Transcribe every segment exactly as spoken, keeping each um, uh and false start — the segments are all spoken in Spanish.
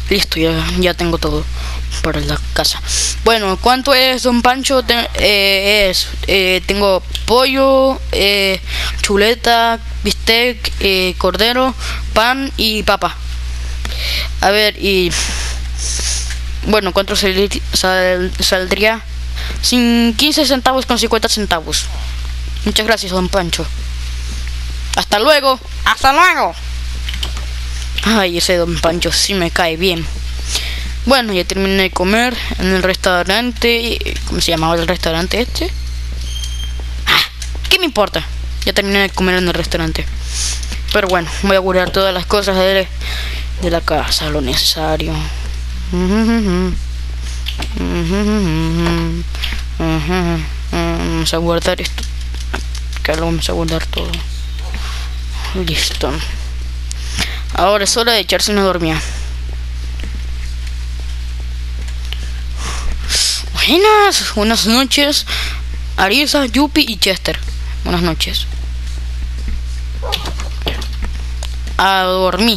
Listo, ya, ya tengo todo para la casa. Bueno, ¿cuánto es, don Pancho? Ten, eh, es, eh, tengo pollo, eh, chuleta, bistec, eh, cordero, pan y papa. A ver, y... Bueno, ¿cuánto sal, sal, saldría? Sin quince centavos con cincuenta centavos. Muchas gracias, don Pancho. Hasta luego. Hasta luego. Ay, ese don Pancho sí me cae bien. Bueno, ya terminé de comer en el restaurante. ¿Cómo se llamaba el restaurante este? Ah, ¿qué me importa? Ya terminé de comer en el restaurante. Pero bueno, voy a guardar todas las cosas de, de la casa, lo necesario. Vamos a guardar esto. Que lo vamos a guardar todo. Listo. Ahora es hora de echarse una dormida. Buenas, buenas noches, Arisa, Yupi y Chester. Buenas noches. A dormir.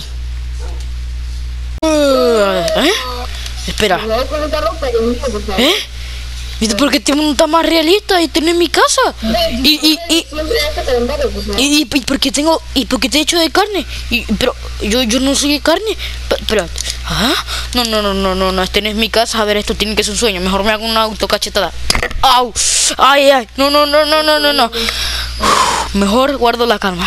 ¿Eh? Espera. ¿Eh? ¿Viste por qué tengo un tan más realista y tengo en mi casa? Y y y y, y, y porque tengo y porque te he hecho de carne. Y pero yo yo no soy de carne. Pero ¿ah? No, no, no, no, no, no, este no es mi casa. A ver, esto tiene que ser un sueño. Mejor me hago una autocachetada. ¡Au! ¡Ay, ay! No, no, no, no, no, no, no. Uf, mejor guardo la calma.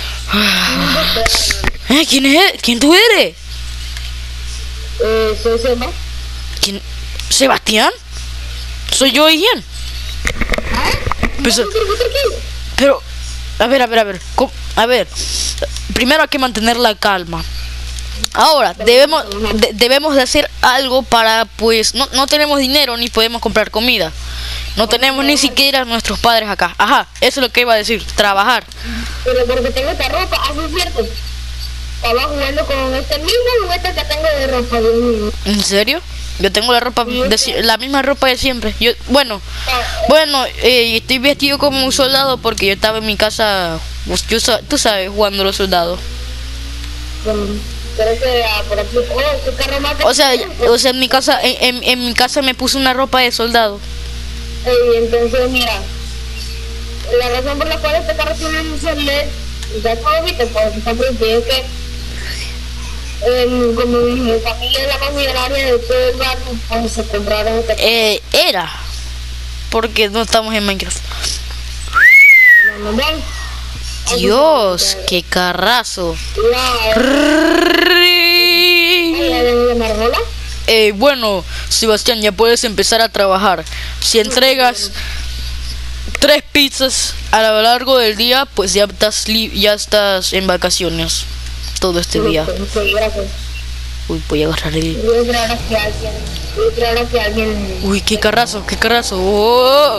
¿Eh? ¿Quién es? ¿Quién tú eres? Eh, soy Seba. ¿Quién? ¿Sebastián? Soy yo, Ian. Pues, pero, a ver, a ver, a ver. ¿Cómo? A ver, primero hay que mantener la calma. Ahora, debemos de, debemos de hacer algo para, pues, no, no tenemos dinero ni podemos comprar comida. No tenemos ni siquiera nuestros padres acá. Ajá, eso es lo que iba a decir, trabajar. Pero porque tengo esta ropa, así es cierto. Estaba jugando con este mismo juguete que tengo de ropa, Dios mío. ¿En serio? Yo tengo la ropa, de, la misma ropa de siempre. Yo, bueno, bueno, eh, estoy vestido como un soldado porque yo estaba en mi casa, pues, yo, tú sabes, jugando a los soldados. Pero que por aquí, oh, ¿qué carro más? O sea, o sea, en mi casa, en, en, en mi casa me puse una ropa de soldado. Y entonces, mira, la razón por la cual este carro tiene un Chevrolet, ya todo viste, pues está prohibido, es que eh, como mi familia es la más millonaria de todo el barrio, pues se compraron este carro. Eh, era, porque no estamos en Minecraft. No, no, no. Dios, qué carrazo. Eh, bueno, Sebastián, ya puedes empezar a trabajar. Si entregas tres pizzas a lo largo del día, pues ya estás ya estás en vacaciones todo este día. Uy, voy a agarrar el... Uy, qué carrazo, qué carrazo. Oh.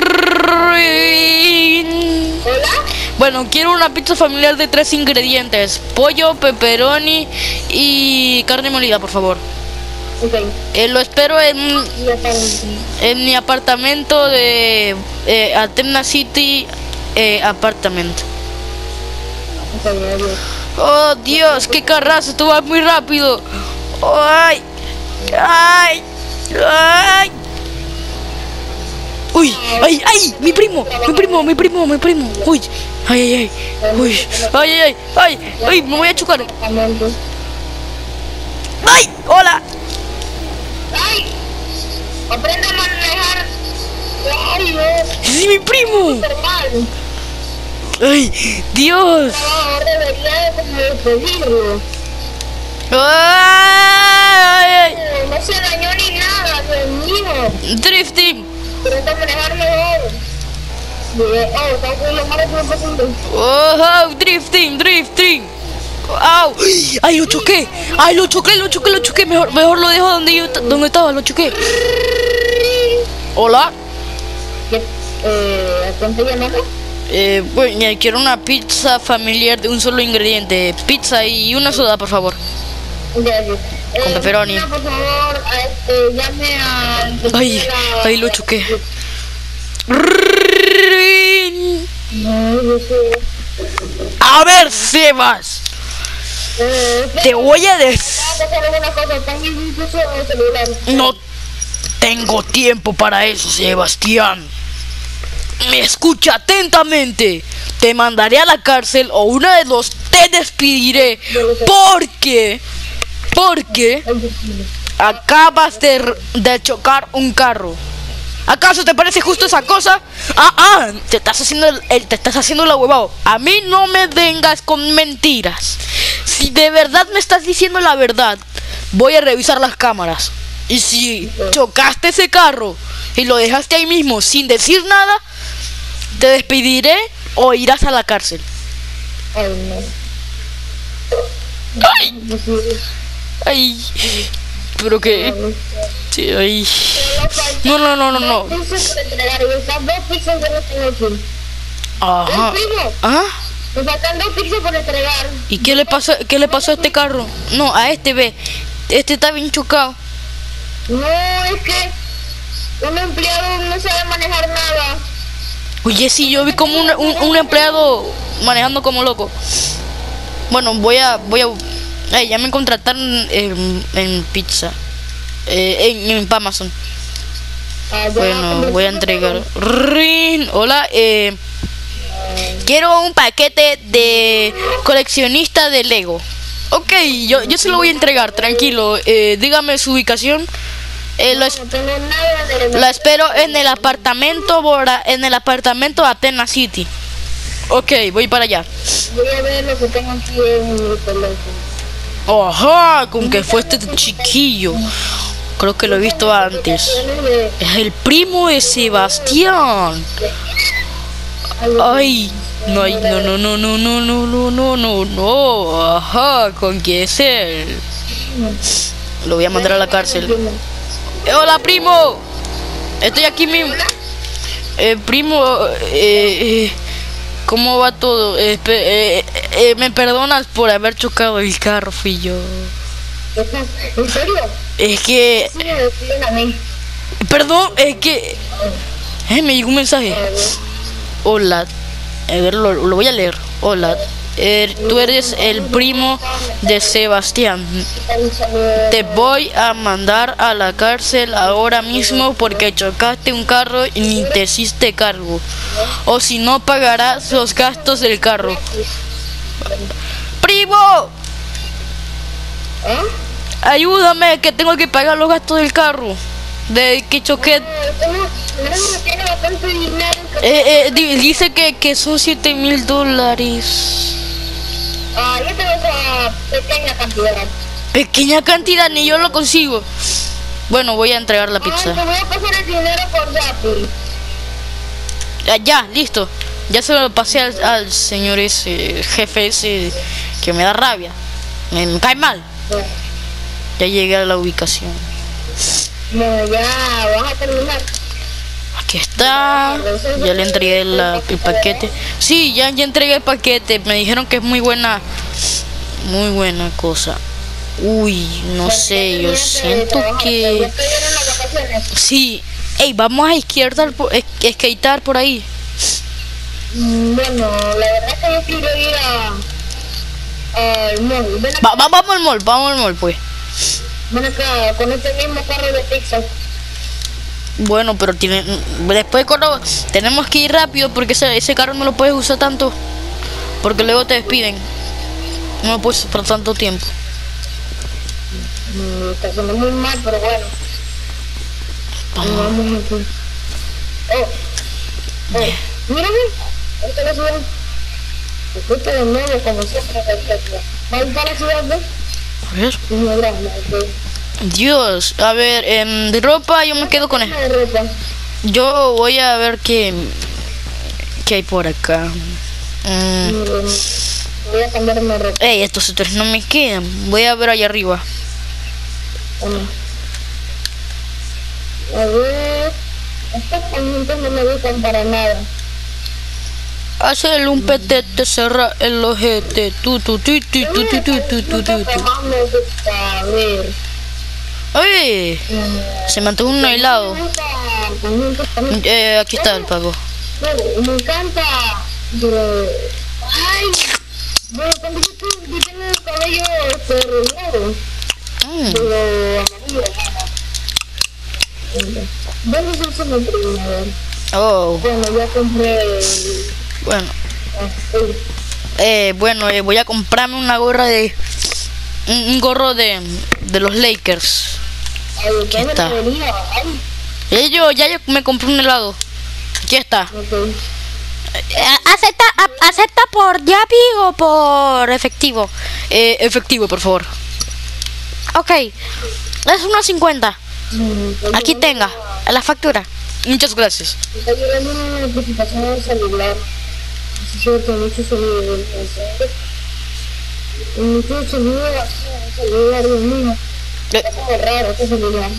Bueno, quiero una pizza familiar de tres ingredientes: pollo, pepperoni y carne molida, por favor. Okay. Eh, lo espero en, en mi apartamento de eh, Athena City eh, Apartment. Okay, oh Dios, qué carrazo, esto va muy rápido. Ay, ay, ay. Uy, ay, ay, mi primo, mi primo, mi primo, mi primo. Uy, ay, ay, ay, uy, ay, ay, ay, ay, me voy a chocar. Ay, hola. ¡Ay! ¡Aprende a manejar! ¡Ay, ¡Sí, mi primo! ¡Ay, Dios! No, debería de despedirlo. ¡Ay, ay! No se dañó ni nada, Dios mío. Drifting. Pero está manejar mejor. Oh, está con lo malo que me pasó. Oh, drifting, drifting. ¡Au! ¡Ay, lo choqué! ¡Ay, lo choqué, lo choqué, lo choqué! Mejor, mejor lo dejo donde yo donde estaba, lo choqué. ¿Hola? Eh, ¿a quién te llamas? Eh, bueno, quiero una pizza familiar de un solo ingrediente. Pizza y una soda, por favor. Gracias. Con pepperoni. Eh, por favor, este, llame a... Ay, ay, lo choqué. No, yo sé. A ver, Sebas. Te voy a decir. que hacer alguna cosa, también incluso en el celular. No tengo tiempo para eso, Sebastián. Me escucha atentamente. Te mandaré a la cárcel o una de dos te despediré. Porque, porque acabas de, de chocar un carro. ¿Acaso te parece justo esa cosa? Ah, ah, te estás haciendo el, el- te estás haciendo la huevado. A mí no me vengas con mentiras. Si de verdad me estás diciendo la verdad, voy a revisar las cámaras. Y si chocaste ese carro y lo dejaste ahí mismo sin decir nada, te despediré o irás a la cárcel. Ay, no. Ay, ay, pero que, sí, ay. No, no, no, no, no. Dos pizzas por entregar, y esas dos pizzas yo no tengo aquí. Ajá. ¡Ey, primo! ¿Ah? Me faltan dos pizzas por entregar. ¿Y qué le pasó, qué le pasó a este carro? No, a este ve. Este está bien chocado. No, es que un empleado no sabe manejar nada. Oye, sí, yo vi como un, un, un empleado manejando como loco. Bueno, voy a, voy a, eh, ya me contrataron en, en pizza, eh, en, en Amazon. Ah, ya, Bueno, pero voy a sí, entregar. Rin, hola, eh, quiero un paquete de coleccionista de Lego. Ok, yo, yo se lo voy a entregar, tranquilo. Eh, dígame su ubicación. Eh, lo, es- No tengo nada de lo espero en el apartamento Bora, en el apartamento Athena City. Ok, voy para allá. Voy a ver lo que tengo aquí en mi teléfono. Ajá, con que fue este chiquillo. Creo que lo he visto antes. De- Es el primo de Sebastián. Ay, no, ay, no, no, no, no, no, no, no, no, no, no. Ajá, ¿con quién es él? Lo voy a mandar a la cárcel. Eh, hola, primo. Estoy aquí mismo. Eh, primo, eh, eh, ¿cómo va todo? Eh, espe- eh, eh, ¿me perdonas por haber chocado el carro? Fui yo. ¿En serio? Es que, Sí, me deciden a mí. perdón, es que, eh, me llegó un mensaje. Hola, a ver, lo, lo voy a leer. Hola, eh, tú eres el primo de Sebastián. Te voy a mandar a la cárcel ahora mismo porque chocaste un carro y ni te hiciste cargo. O si no, pagarás los gastos del carro. ¡Primo! ¿Ah? Ayúdame, que tengo que pagar los gastos del carro. De que choqué. Tengo, no, tiene bastante dinero. Eh, eh, di- dice que, que son siete mil dólares. Ah, yo tengo esa pequeña cantidad. Pequeña cantidad, ni yo lo consigo. Bueno, voy a entregar la Ah, te pizza. voy a pasar el dinero por Rappi. Ah, ya, listo. Ya se lo pasé al, al señor ese, jefe ese, que me da rabia. Me, me cae mal. Ya llegué a la ubicación. No, ya, vas a terminar. Aquí está. Ya le entregué la- el paquete. Sí, ya, ya entregué el paquete. Me dijeron que es muy buena. Muy buena cosa. Uy, no sé, yo siento que... Ya estuvieron las vacaciones. Sí. Ey, vamos a izquierda, por, es- skatear por ahí. Mm, Bueno, la verdad es que yo quiero ir a... al mall. Ven acá, Va, va- vamos al mall, vamos al mall, pues. ven acá, con este mismo carro de pizza. Bueno, pero tiene, después cuando tenemos que ir rápido porque ese, ese carro no lo puedes usar tanto. Porque luego te despiden. No lo puedes usar por tanto tiempo. Mm, Está sonando muy mal, pero bueno. Vamos aquí. Oh, oh, mírame. Esta es la ciudad. Escucha de nuevo, como siempre, perfecto. ¿Va a ir para la ciudad, no? A ver. No, gracias. ok. Dios, a ver, em, de ropa yo me quedo con él. De ropa. Yo voy a ver qué, qué hay por acá. Mm, Mm, Voy a cambiarme de ropa. Ey, estos otros no me quedan. Voy a ver allá arriba. Bueno. A ver. Estos conjuntos no me gustan para nada. Hacerle un petete, cerra el ojete. Tu, tu, tu, tu, tu, tu, tu, tu, tu, tu, que tu. más me gusta, a ver. Oye, Mm, se me antojó un helado. Me gusta conjuntos también. Eh, aquí está el pago. Bueno, me encanta. Pero... Ay. Bueno, cuando yo, tu- yo tengo el cabello este, relleno. Mm. de amarillo. ¿Dónde se usa mi primo? A ver. Oh, Bueno, ya compré el... bueno. ah, sí. Eh, bueno, eh, voy a comprarme una gorra de... Un, un gorro de, de los Lakers. Ay, ¿qué me está? venía? Ay, Eh, yo, ya yo me compré un helado. Aquí está. ok. Eh, ¿Acepta, a- acepta por Yapi o por efectivo? Eh, efectivo, por favor. Ok. Es uno cincuenta. Mm, está Aquí llegando tenga. una- La factura. Muchas gracias. Está llegando una notificación al celular. Es cierto, mucho sonido. Entonces, mucho sonido así en el celular, Dios mío. Eh, Está como raro este celular.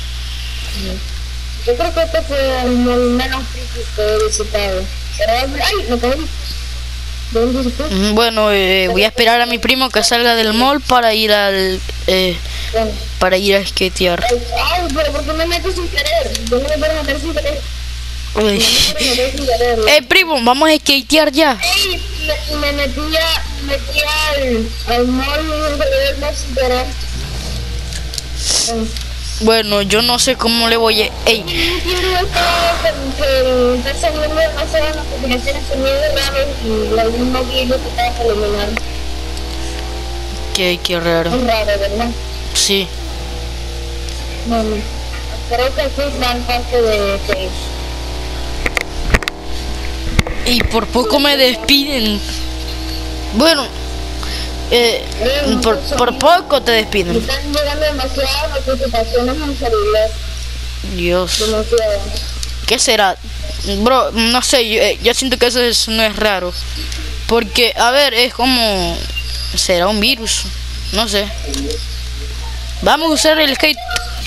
Yo creo que este fue el mall menos friki que he visitado. Pero, ay, me caí. ¿Dónde se fue? mm, bueno, eh, voy a esperar a mi primo que salga del mall para ir al... Eh, Bueno. para ir a skatear. Ay, ay, pero ¿por qué me meto sin querer? Yo no me quiero meter sin querer. Uy. No me quiero meter sin querer. Eh, primo, vamos a skatear ya. Ey, me, me metí, a, metí al, al mall del mall sin querer. Ay, Bueno, yo no sé cómo le voy a... Ey, no quiero estar, que, que está saliendo demasiadas notificaciones sonido raros y la misma vídeo que estaba por eliminar. qué, qué raro. Es raro, ¿verdad? Sí. Bueno, creo que aquí es gran parte de que Y por poco me despiden. Bueno, eh, por, por poco te me despiden. están llegando demasiadas notificaciones en el celular. Dios. Demasiadas. ¿Qué será? Bro, no sé, yo, eh, yo siento que eso es- no es raro. Porque, a ver, es como... Será un virus. No sé. Vamos a usar el skate.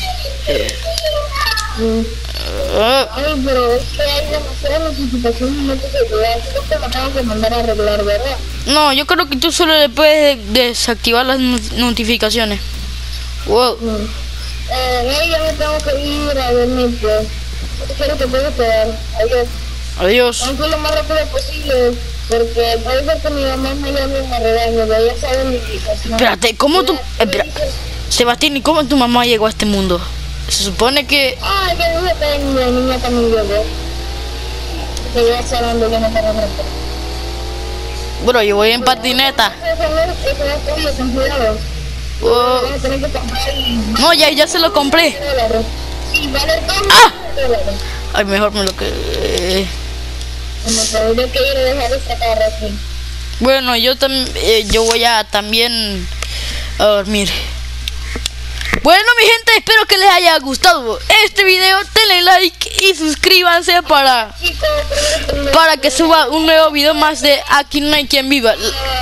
Mm. Ah, Ay, pero es que hay demasiadas notificaciones en este celular. Creo que lo tengo que mandar a arreglar, ¿verdad? no, yo creo que tú solo le puedes desactivar las not- notificaciones. Wow. Mm. Eh, hey, ya me tengo que ir a dormir, pues. Espero que pueda quedar. Adiós. Adiós. Aunque lo más rápido posible, porque puede ser que mi mamá me llame y me regañe, pero ya saben mi ubicación. Espérate, ¿cómo tú...? Espera. Sebastián, ¿y cómo tu mamá llegó a este mundo? Se supone que... Ay, que dije que mi niña también lloró. Que ya saben de que no para rato. Bueno, yo voy en patineta. Eso no es, eso no es todo, ten cuidado. Oh, Vas a tener que comprar y... no, ya, ya se lo compré. dólares. Sí, vale dos ¡Ah! dólares. Ay, mejor me lo que... Como tendría que ir a dejar esta carro aquí. Bueno, yo también... yo voy a también... a dormir. Bueno, mi gente, espero que les haya gustado este video. Denle like y suscríbanse para... Chicos, pero... para que suba un nuevo video más de Aquí no hay quien viva.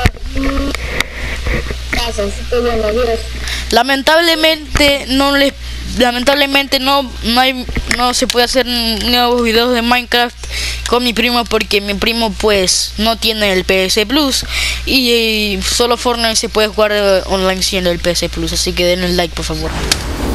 Gracias, estoy bueno, adiós. Lamentablemente no les lamentablemente no no hay no se puede hacer nuevos videos de Minecraft con mi primo porque mi primo pues no tiene el P S Plus y, y solo Fortnite se puede jugar eh, online sin el P S Plus, así que denle like por favor.